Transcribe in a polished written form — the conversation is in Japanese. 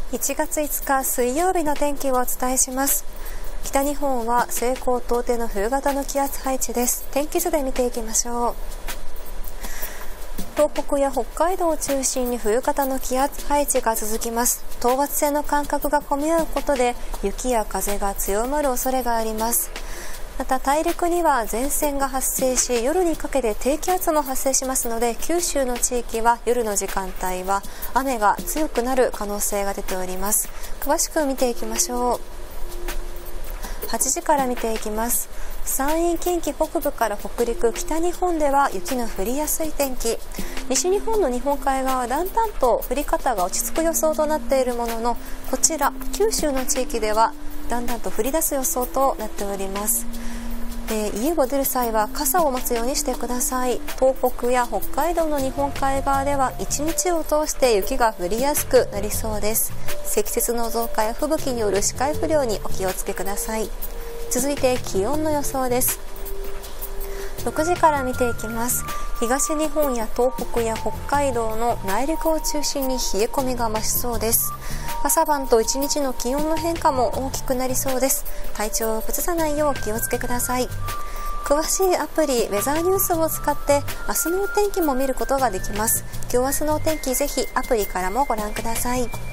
1月5日水曜日の天気をお伝えします。北日本は西高東低の冬型の気圧配置です。天気図で見ていきましょう。東北や北海道を中心に冬型の気圧配置が続きます。等圧線の間隔が混み合うことで雪や風が強まる恐れがあります。また大陸には前線が発生し、夜にかけて低気圧も発生しますので、九州の地域は夜の時間帯は雨が強くなる可能性が出ております。詳しく見ていきましょう。8時から見ていきます。山陰近畿北部から北陸、北日本では雪の降りやすい天気。西日本の日本海側はだんだんと降り方が落ち着く予想となっているものの、こちら九州の地域ではだんだんと降り出す予想となっております。家を出る際は傘を持つようにしてください。東北や北海道の日本海側では一日を通して雪が降りやすくなりそうです。積雪の増加や吹雪による視界不良にお気をつけください。続いて気温の予想です。6時から見ていきます。東日本や東北や北海道の内陸を中心に冷え込みが増しそうです。朝晩と1日の気温の変化も大きくなりそうです。体調を崩さないようお気をつけください。詳しいアプリウェザーニュースを使って明日のお天気も見ることができます。今日明日のお天気ぜひアプリからもご覧ください。